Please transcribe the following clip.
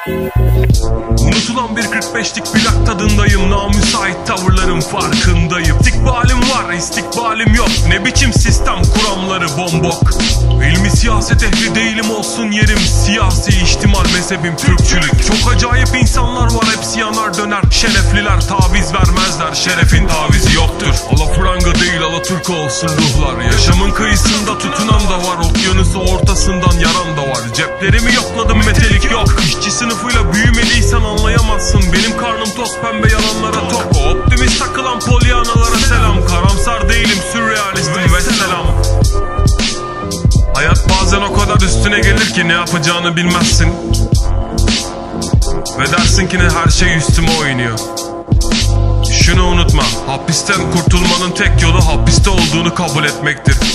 Unutulan bir 45'lik plak tadındayım. Namüsait tavırların farkındayım. İstikbalim var, istikbalim yok. Ne biçim sistem kuramları bombok. İlmi siyaset ehli değilim, olsun yerim siyasi ihtimal, mezhebim Türkçülük. Çok acayip insanlar var, hepsi yanar döner. Şerefliler taviz vermezler, şerefin tavizi yoktur. Alafranga değil Alatürk olsun ruhlar. Yaşamın kıyısında tutunan da var, okyanusu ortasından yaran da var. Ceplerimi yokladım, metelik yok. İşçi sınıfıyla büyümediysen anlayamazsın. Benim karnım toz pembe, yalanlara tok. Optimist takılan polyanalara selam. Karamsar değilim, sürrealistim ve selam. Hayat bazen o kadar üstüne gelir ki ne yapacağını bilmezsin. Ve dersin ki ne, her şey üstüme oynuyor. Şunu unutma, hapisten kurtulmanın tek yolu hapiste olduğunu kabul etmektir.